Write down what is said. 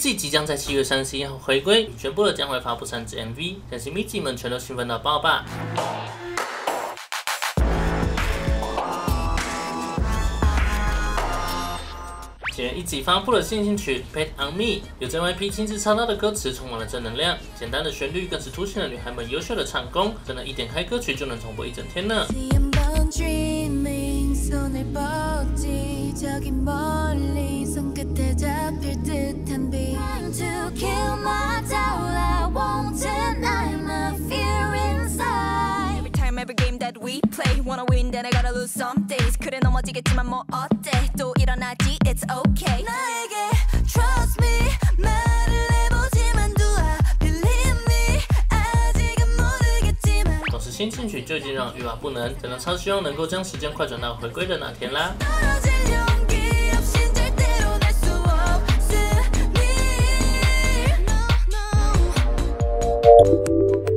Mitzi 即将在7月31号回归，宣布了将会发布3支 MV， 相信 Mitzi 们全都兴奋到爆吧。7月1集发布了新兴曲《Bet on Me》，由 JYP 亲自操刀的歌词充满了正能量，简单的旋律更是凸显了女孩们优秀的唱功，真的一点开歌曲就能重播一整天呢。 Every game that we play wanna win then I gotta lose some days 그래 넘어지겠지만 뭐 어때 또 일어나지 it's okay 나에게 trust me 말을 해보지만 do I believe me 아직은 모르겠지만 光是新进曲就已经让欲罢不能，真的超希望能够将时间快转到回归的那天啦。 떨어질 용기 없인 절대로 날 수 없으니 no, no.